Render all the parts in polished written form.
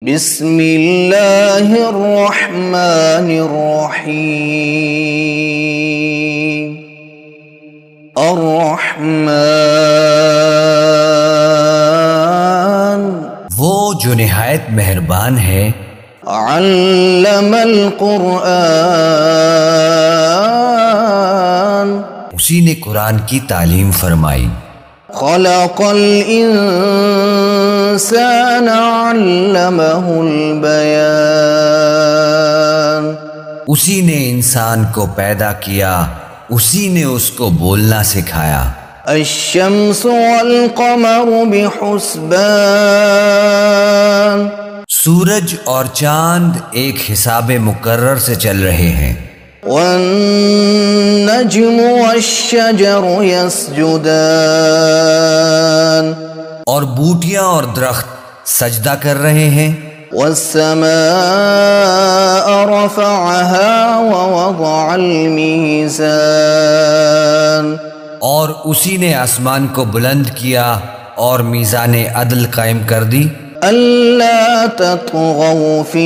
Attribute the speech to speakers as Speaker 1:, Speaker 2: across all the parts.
Speaker 1: بسم اللہ الرحمن الرحیم الرحمن
Speaker 2: وہ جو نہایت مہربان ہے،
Speaker 1: علم القرآن
Speaker 2: اسی نے قرآن کی تعلیم فرمائی،
Speaker 1: خلق الانسان علمہ البیان
Speaker 2: اسی نے انسان کو پیدا کیا، اسی نے اس کو بولنا سکھایا۔
Speaker 1: الشمس والقمر بحسبان
Speaker 2: سورج اور چاند ایک حساب مقرر سے چل رہے ہیں۔
Speaker 1: والنجم والشجر يسجدان
Speaker 2: اور بوٹیاں اور درخت سجدہ کر رہے ہیں۔
Speaker 1: والسماء رفعها ووضع الميزان
Speaker 2: اور اسی نے آسمان کو بلند کیا اور میزان عدل قائم کر دی،
Speaker 1: ألا تطغوا في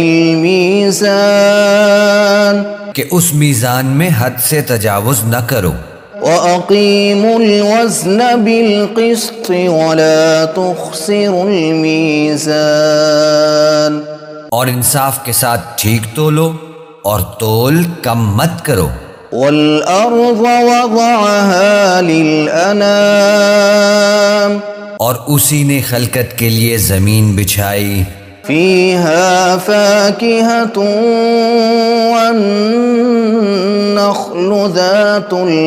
Speaker 1: الميزان
Speaker 2: کہ اس میزان میں حد سے تجاوز نہ کرو۔
Speaker 1: وَأَقِيمُوا الْوَزْنَ بِالْقِسْطِ وَلَا تُخْسِرُوا الْمِيزَانَ
Speaker 2: اور انصاف کے ساتھ ٹھیک تولو اور تول کم مت کرو۔
Speaker 1: وَالْأَرْضَ وَضَعَهَا لِلْأَنَامِ
Speaker 2: اور اسی نے خلقت کے لیے زمین بچھائی،
Speaker 1: فِيهَا فَاكِهَةٌ وَالنَّخْلُ ذَاتُ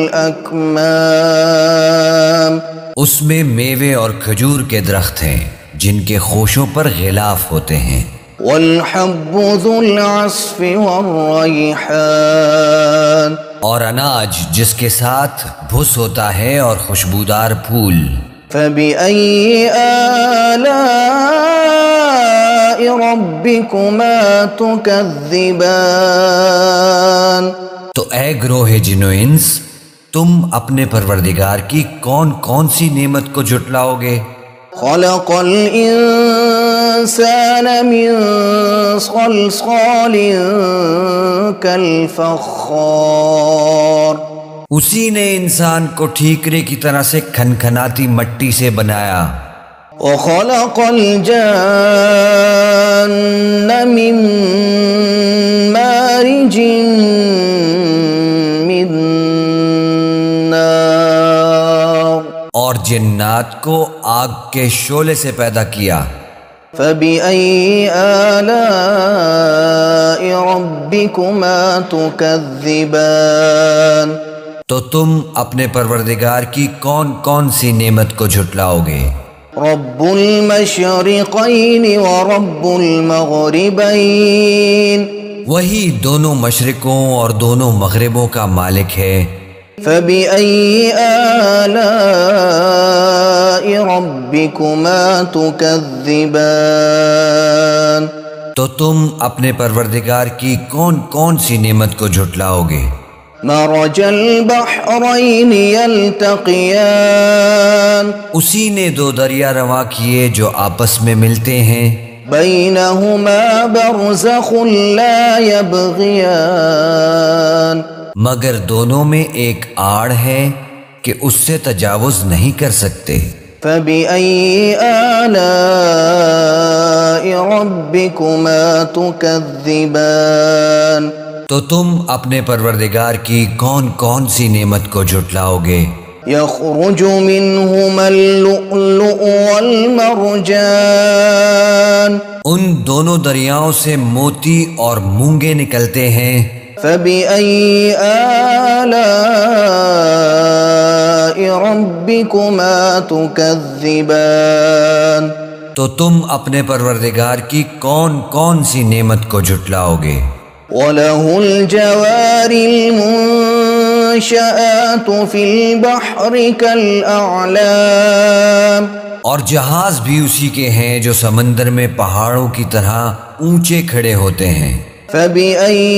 Speaker 1: الْأَكْمَامِ
Speaker 2: اس میں میوے اور کھجور کے درخت ہیں جن کے خوشوں پر غلاف ہوتے ہیں۔
Speaker 1: وَالْحَبُّ ذُو الْعَصْفِ وَالرَّيْحَانِ
Speaker 2: اور اناج جس کے ساتھ بھس ہوتا ہے اور خوشبودار پھول۔
Speaker 1: فَبِأَيِّ آلَاءِ رَبِّكُمَا تُكَذِّبَانِ
Speaker 2: تو اے گروہ جن و انس، تم اپنے پروردگار کی کون کون سی نعمت کو جھٹلاؤ گے؟
Speaker 1: خَلَقَ الْإِنسَانَ مِنْ صَلْصَالٍ كَالْفَخَّارِ
Speaker 2: اسی نے انسان کو ٹھیکرے کی طرح سے کھنکھناتی مٹی سے بنایا۔
Speaker 1: وَخَلَقَ الْجَانَّ مِن مَارِجٍ مِّن نَّارٍ
Speaker 2: اور جنات کو آگ کے شعلے سے پیدا کیا۔
Speaker 1: فَبِأَيِّ آلَاءِ رَبِّكُمَا تُكَذِّبَانِ
Speaker 2: تو تم اپنے پروردگار کی کون کون سی نعمت کو جھٹلاؤ گے؟
Speaker 1: رب المشرقین ورب المغربین
Speaker 2: وہی دونوں مشرقوں اور دونوں مغربوں کا مالک ہے۔
Speaker 1: فَبِأَيِّ آلَاءِ رَبِّكُمَا تُكَذِّبَانِ
Speaker 2: تو تم اپنے پروردگار کی کون کون سی نعمت کو جھٹلاؤ گے؟
Speaker 1: مرج البحرین یلتقیان
Speaker 2: اسی نے دو دریا رواں کیے جو آپس میں ملتے ہیں،
Speaker 1: بینہما برزخ لا یبغیان
Speaker 2: مگر دونوں میں ایک آڑ ہے کہ اس سے تجاوز نہیں کر سکتے۔
Speaker 1: فَبِأَيِّ آلَاءِ رَبِّكُمَا تُكَذِّبَانِ
Speaker 2: تو تم اپنے پروردگار کی کون کون سی نعمت کو جھٹلاؤ گے؟
Speaker 1: يَخْرُجُ مِنْهُمَا اللُّؤْلُؤُ وَالْمَرْجَانُ
Speaker 2: ان دونوں دریاؤں سے موتی اور مونگے نکلتے ہیں۔
Speaker 1: فَبِأَيِّ آلَاءِ رَبِّكُمَا تُكَذِّبَانِ
Speaker 2: تو تم اپنے پروردگار کی کون کون سی نعمت کو جھٹلاؤ گے؟
Speaker 1: وَلَهُ الْجَوَارِ الْمُنشَآتُ فِي الْبَحْرِ كَالْأَعْلَامِ
Speaker 2: اور جہاز بھی اسی کے ہیں جو سمندر میں پہاڑوں کی طرح اونچے کھڑے ہوتے ہیں۔
Speaker 1: فَبِأَيِّ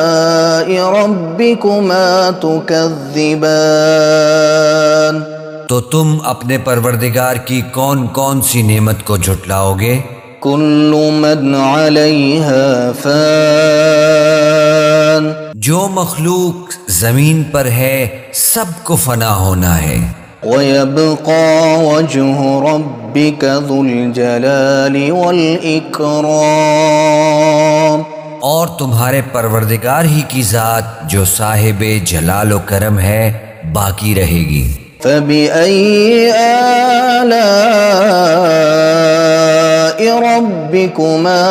Speaker 1: آلَاءِ رَبِّكُمَا تُكَذِّبَانِ
Speaker 2: تو تم اپنے پروردگار کی کون کون سی نعمت کو جھٹلاؤ گے؟
Speaker 1: كل من عليها فان
Speaker 2: جو مخلوق زمین پر ہے سب کو فنا ہونا ہے،
Speaker 1: ويبقى وجه ربك ذو الجلال والإكرام
Speaker 2: اور تمہارے پروردگار ہی کی ذات جو صاحب جلال و کرم ہے باقی رہے گی۔
Speaker 1: فبأي آلاء ربكما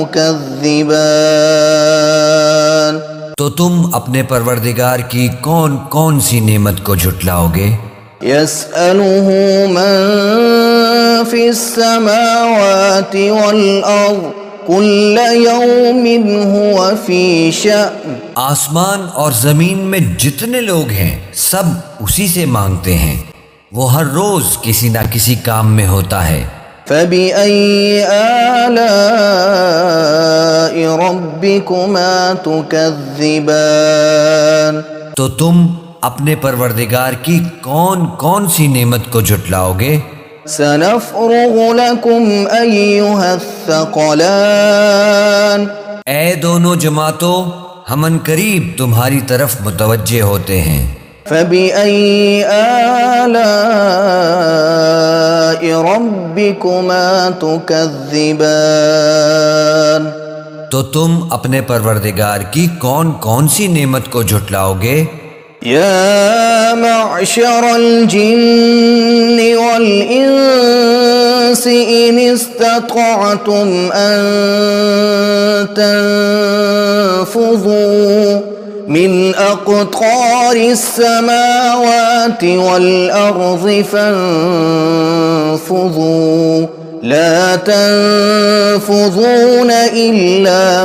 Speaker 1: تكذبان
Speaker 2: تو تم اپنے پروردگار کی کون کون سی نعمت کو جھٹلاؤ گے؟
Speaker 1: يسأله من في السماوات والأرض كل يوم هو في شأن
Speaker 2: آسمان اور زمین میں جتنے لوگ ہیں سب اسی سے مانگتے ہیں، وہ ہر روز کسی نہ کسی کام میں ہوتا ہے۔
Speaker 1: فبأي آلاء ربكما تكذبان
Speaker 2: تو تم اپنے پروردگار کی کون کون سی نعمت کو جھٹلاؤ گے؟
Speaker 1: سنفرغ لكم أيها الثقلان
Speaker 2: اے دونوں جماعتوں، ہم ان قریب تمہاری طرف متوجہ ہوتے ہیں۔
Speaker 1: فبأي آلاء ربكما تكذبان
Speaker 2: تو تم اپنے پروردگار کی کون کون سی نعمت کو جھٹلاؤ گے؟
Speaker 1: يا معشر الجن والإنس إن استطعتم أن تنفذوا من أقطار السماوات والأرض فانفذوا لا تنفذون إلا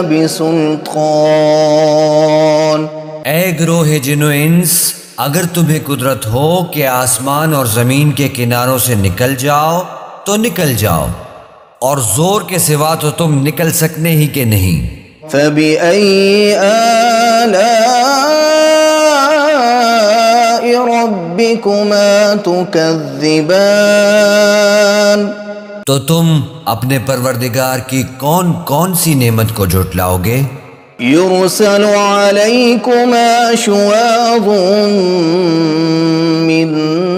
Speaker 1: بسلطان
Speaker 2: اے گروہ جن و انس، اگر تمہیں قدرت ہو کہ آسمان اور زمین کے کناروں سے نکل جاؤ تو نکل جاؤ، اور زور کے سوا تو تم نکل سکنے ہی کہ نہیں۔
Speaker 1: فبأي آلاء ربكما تكذبان
Speaker 2: تو تم اپنے پروردگار کی کون کون سی نعمت کو جھٹلاؤ گے؟
Speaker 1: يرسل عليكما شواظ من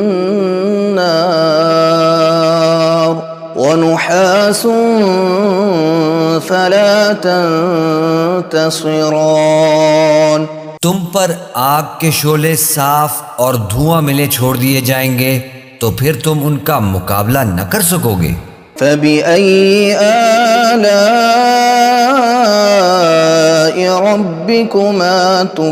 Speaker 1: نار ونحاس فلا تنتصران
Speaker 2: تم پر آگ کے شعلے صاف اور دھواں ملے چھوڑ دیے جائیں گے تو پھر تم ان کا مقابلہ نہ کر سکو گے۔
Speaker 1: فبأي آلاء ربكما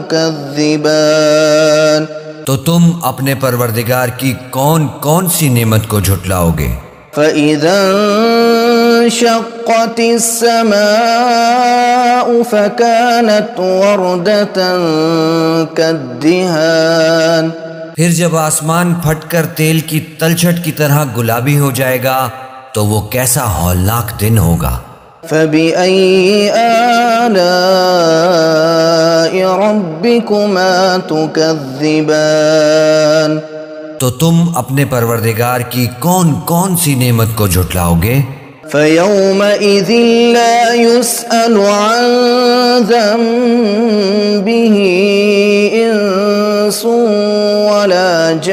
Speaker 1: تكذبان
Speaker 2: تو تم اپنے پروردگار کی کون کون سی نعمت کو جھٹلاؤ گے؟
Speaker 1: فإذا انشقت السماء فكانت وردة كالدهان
Speaker 2: پھر جب آسمان پھٹ کر تیل کی تلچھٹ کی طرح گلابی ہو جائے گا تو وہ کیسا ہولناک دن ہوگا۔
Speaker 1: فبأي آلاء ربكما تكذبان
Speaker 2: تو تم اپنے پروردگار کی کون کون سی نعمت کو جھٹلاؤ گے؟
Speaker 1: فيومئذ لا يسأل عن ذنبه إنس ولا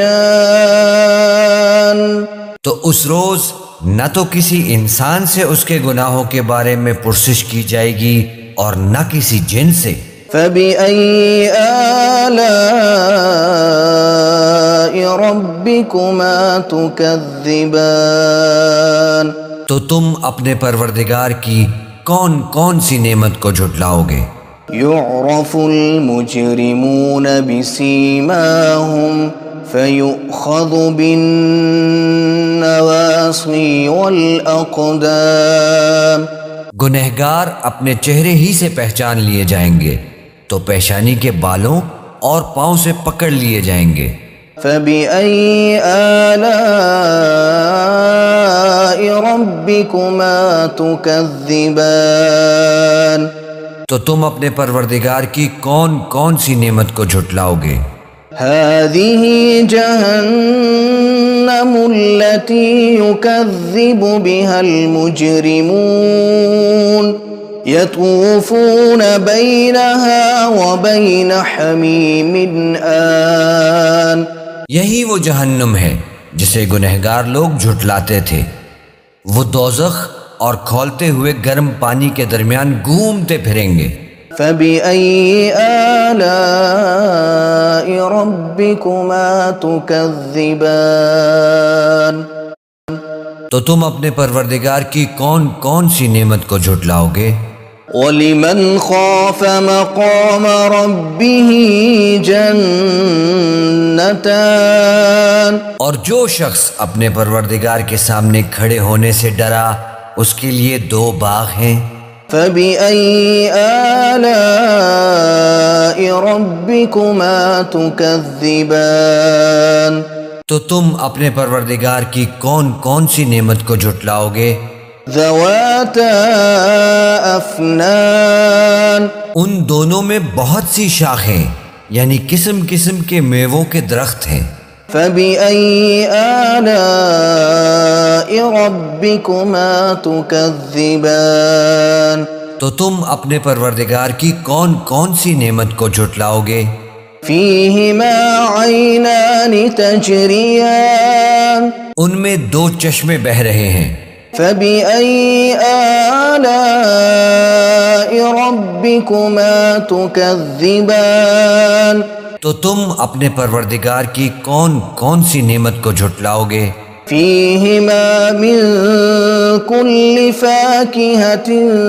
Speaker 1: جان
Speaker 2: تو اس روز نہ تو کسی انسان سے اس کے گناہوں کے بارے میں پرسش کی جائے گی اور نہ کسی جن سے۔
Speaker 1: فبأي آلاء ربكما تكذبان
Speaker 2: تو تم اپنے پروردگار کی کون کون سی نعمت کو جھٹلاؤ گے؟
Speaker 1: يعرف المجرمون بسيماهم فيؤخذ بالنواصي والأقدام
Speaker 2: گنہگار اپنے چہرے ہی سے پہچان لیے جائیں گے تو پیشانی کے بالوں اور پاؤں سے پکڑ لیے جائیں گے۔
Speaker 1: فبأي آلاء ربكما تكذبان
Speaker 2: تو تم اپنے پروردگار کی کون کون سی نعمت کو جھٹلاؤ گے؟
Speaker 1: هذه جهنم التي يكذب بها المجرمون يطوفون بينها وبين حميم آن.
Speaker 2: یہی وہ جہنم ہے جسے گنہگار لوگ جھٹلاتے تھے. وہ دوزخ اور کھولتے ہوئے گرم پانی کے درمیان گھومتے پھریں گے.
Speaker 1: فَبِأَيِّ آلَاءِ رَبِّكُمَا تُكَذِّبَانِ.
Speaker 2: تو تم اپنے پروردگار کی کون کون سی نعمت کو جھٹلاؤ گے؟
Speaker 1: وَلِمَنْ خَافَ مَقَامَ رَبِّهِ جَنَّتَانِ.
Speaker 2: اور جو شخص اپنے پروردگار کے سامنے کھڑے ہونے سے ڈرا اس کے لیے 2 باغ ہیں.
Speaker 1: فَبِأَيِّ آلَاءِ رَبِّكُمَا تُكَذِّبَانِ.
Speaker 2: تو تم اپنے پروردگار کی کون کون سی نعمت کو جھٹلاؤ گے؟
Speaker 1: ذَوَاتَا أَفْنَانٍ.
Speaker 2: ان دونوں میں بہت سی شاخیں یعنی قسم قسم کے میووں کے درخت ہیں.
Speaker 1: فَبِأَيِّ آلَاءِ رَبِّكُمَا تُكَذِّبَانِ.
Speaker 2: تو تم اپنے پروردگار کی کون کون سی نعمت کو جھٹلاؤ گے؟
Speaker 1: فِيهِمَا عَيْنَانِ تَجْرِيَانِ.
Speaker 2: ان میں 2 چشمے بہہ رہے ہیں.
Speaker 1: فَبِأَيِّ آلَاءِ رَبِّكُمَا تُكَذِّبَانِ.
Speaker 2: تو تم اپنے پروردگار کی کون کون سی نعمت کو جھٹلاؤ گے؟
Speaker 1: فِيهِمَا مِن كُلِّ فَاكِهَةٍ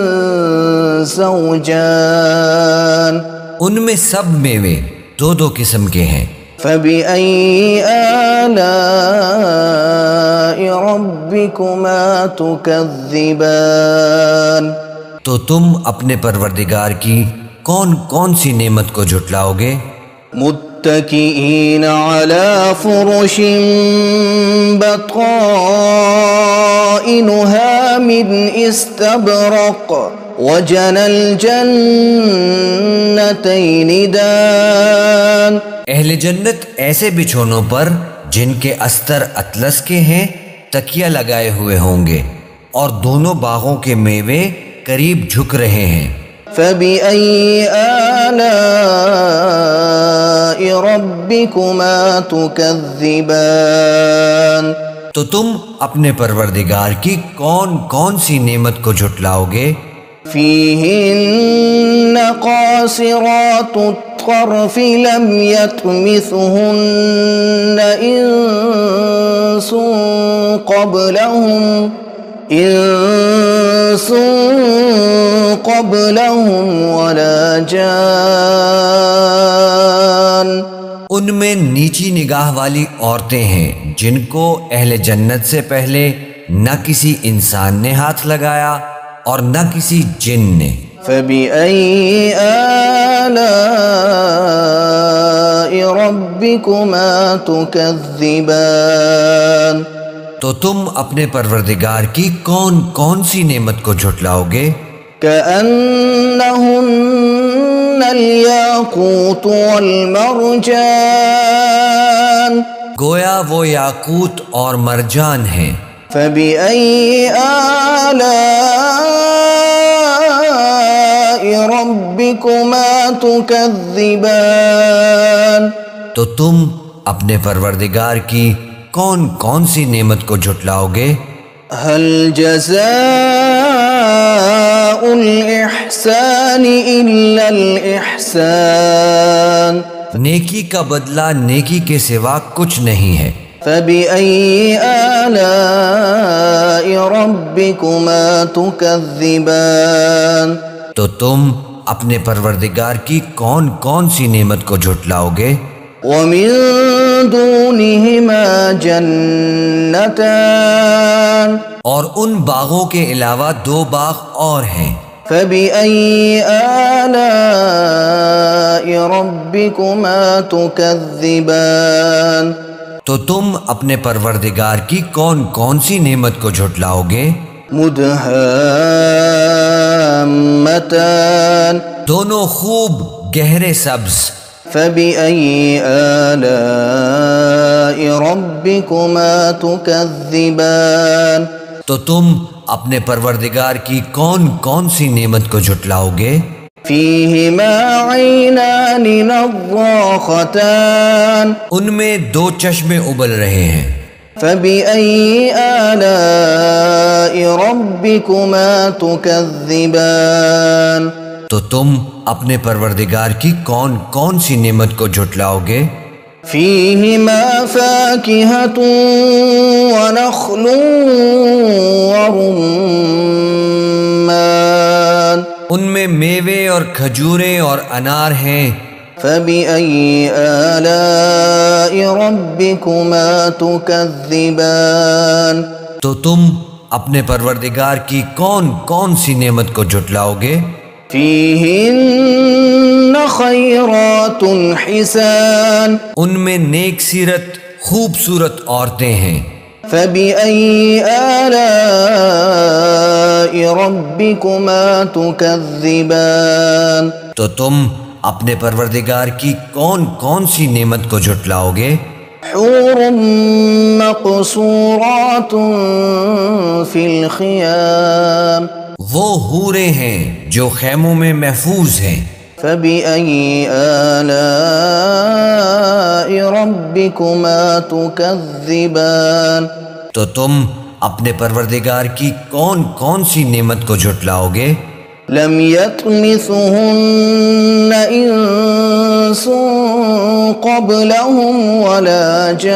Speaker 1: زَوْجَانِ.
Speaker 2: ان میں سب میوے 2 قسم کے ہیں.
Speaker 1: فَبِأَيِّ آلَاءِ رَبِّكُمَا تُكَذِّبَانِ.
Speaker 2: تو تم اپنے پروردگار کی کون کون سی نعمت کو جھٹلاؤ گے؟
Speaker 1: متكئين على فرش بطائنها من استبرق وجنى الجنتين دان.
Speaker 2: اہل جنت ایسے بچھونوں پر جن کے استر اطلس کے ہیں تکیہ لگائے ہوئے ہوں گے اور دونوں باغوں کے میوے قریب جھک رہے ہیں.
Speaker 1: فَبِأَيِّ آلَاءِ رَبِّكُمَا تُكَذِّبَانِ.
Speaker 2: تو تم اپنے پروردگار کی کون کون سی نعمت کو جھٹلاؤ گے؟
Speaker 1: فِيهِنَّ قَاصِرَاتُ الطَّرْفِ لَمْ يَطْمِثُهُنَّ إِنسٌ قَبْلَهُمْ وَلَا جَانٌ.
Speaker 2: ان میں نیچی نگاہ والی عورتیں ہیں جن کو اہل جنت سے پہلے نہ کسی انسان نے ہاتھ لگایا اور نہ کسی جن نے.
Speaker 1: فَبِأَيِّ آلَاءِ رَبِّكُمَا تُكَذِّبَانِ.
Speaker 2: تو تم اپنے پروردگار کی کون کون سی نعمت کو جھٹلاؤ گے؟
Speaker 1: كَأَنَّهُنَّ الْيَاقُوتُ وَالْمَرْجَانُ.
Speaker 2: گویا وہ یاقوت اور مرجان ہیں.
Speaker 1: فَبِأَيِّ آلَاءِ رَبِّكُمَا تُكَذِّبَانِ.
Speaker 2: تو تم اپنے پروردگار کی کون کون سی نعمت کو جھٹلاؤ گے؟
Speaker 1: هل جزاء الإحسان إلا الإحسان.
Speaker 2: نیکی کا بدلہ نیکی کے سوا کچھ نہیں ہے.
Speaker 1: فَبِأَيِّ آلَاءِ رَبِّكُمَا تُكَذِّبَانِ.
Speaker 2: تو تم اپنے پروردگار کی کون کون سی نعمت کو جھٹلاؤ گے؟
Speaker 1: وَمِن دُونِهِمَا جَنَّتَانِ.
Speaker 2: اور ان باغوں کے علاوہ 2 باغ اور ہیں.
Speaker 1: فَبِأَيِّ آلَاءِ رَبِّكُمَا تُكَذِّبَانِ.
Speaker 2: تو تم اپنے پروردگار کی کون کون سی نعمت کو جھٹلاؤ گے؟
Speaker 1: مُدْهَامَّتَانِ.
Speaker 2: دونوں خوب گہرے سبز.
Speaker 1: فَبِأَيِّ آلَاءِ ربكما تكذبان
Speaker 2: تو تم اپنے پروردگار کی کون کون سی نعمت کو جھٹلاؤ گے؟
Speaker 1: فيهما عينان نضاختان
Speaker 2: ان میں دو چشمے ابل رہے ہیں۔
Speaker 1: فبأي آلاء ربكما تكذبان
Speaker 2: تو تم اپنے پروردگار کی کون کون سی نعمت کو جھٹلاؤ گے؟
Speaker 1: فيهما فاكهة ونخل ورمان
Speaker 2: ان میں میوے اور کھجوریں اور انار ہیں۔
Speaker 1: فبأي آلاء ربكما تكذبان
Speaker 2: تو تم اپنے پروردگار کی کون کون سی نعمت کو جھٹلاؤ گے؟
Speaker 1: فيهن خيرات حسان
Speaker 2: ان میں نیک سیرت خوبصورت عورتیں ہیں۔
Speaker 1: فبأي آلاء ربكما تكذبان
Speaker 2: تو تم اپنے پروردگار کی کون کون سی نعمت کو جھٹلاؤ گے؟
Speaker 1: حور مقصورات في الخيام
Speaker 2: وہ حوریں ہیں جو خیموں میں محفوظ ہیں۔
Speaker 1: فبأي آلاء ربكما تكذبان
Speaker 2: تو تم اپنے پروردگار کی کون کون سی نعمت کو جھٹلاؤ گے؟
Speaker 1: لم يطمثهن انس قبلهم ولا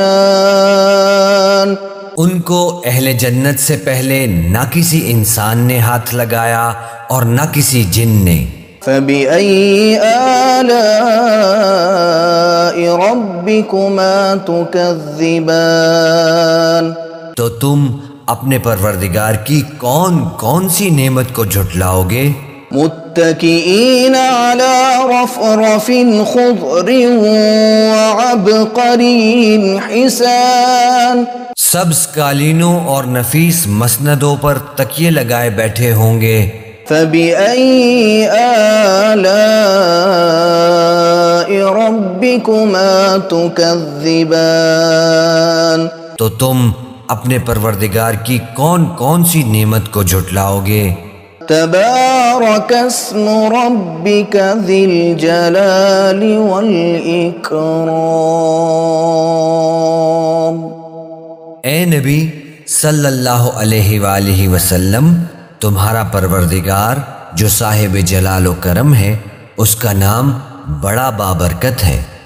Speaker 1: جان
Speaker 2: ان کو اہل جنت سے پہلے نہ کسی انسان نے ہاتھ لگایا اور نہ کسی جن نے۔
Speaker 1: فبأي آلاء ربكما تكذبان
Speaker 2: تو تم اپنے پروردگار کی کون کون سی نعمت کو جھٹلاؤ گے؟
Speaker 1: متكئين على رفرف خضر وعبقري حسان
Speaker 2: سبز قالینوں اور نفیس مسندوں پر تکیے لگائے بیٹھے ہوں گے۔
Speaker 1: فبأي آلاء ربكما تكذبان
Speaker 2: تو تم اپنے پروردگار کی کون کون سی نعمت کو جھٹلاؤ گے؟
Speaker 1: تبارك اسم ربك ذي الجلال والإكرام
Speaker 2: اے نبی صلی اللہ علیہ وآلہ وسلم، تمہارا پروردگار جو صاحب جلال و کرم ہے، اس کا نام بڑا بابرکت ہے۔